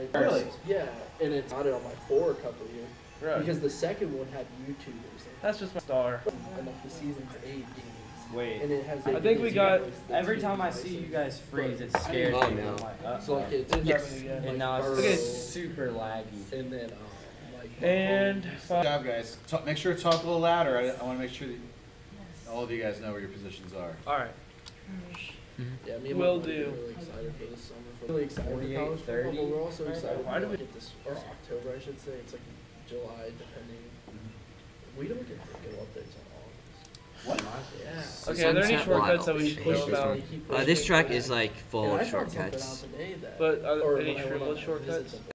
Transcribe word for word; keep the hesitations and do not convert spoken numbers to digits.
Really? Yeah, and it's not on my four a couple of years. Right. Because the second one had YouTubers. That's just my star. And like the season's eight games. Wait. And it has. I think we got. Every time I see you guys freeze, it scares Oh, me. no. I'm like, uh, So like it's Yes. again. and now it's Okay. super laggy. And then um, like. And Good five. job, guys. Talk, make sure to talk a little louder. I, I want to make sure that all of you guys know where your positions are. All right. Yeah, me and Will my buddy do. are really excited for this summer. For really excited for forty-eight, college football, thirty. but we're also excited Why do to we- get this or October, I should say. It's like July, depending. We don't get to go up there until August. What? Yeah. Okay, are there any Sunset shortcuts that Wild. we should Push know it, about? they keep Uh, pushing this it track back. is like full And of I found something shortcuts. out today that- But are there or any when I went shortcut on a visit shortcuts? to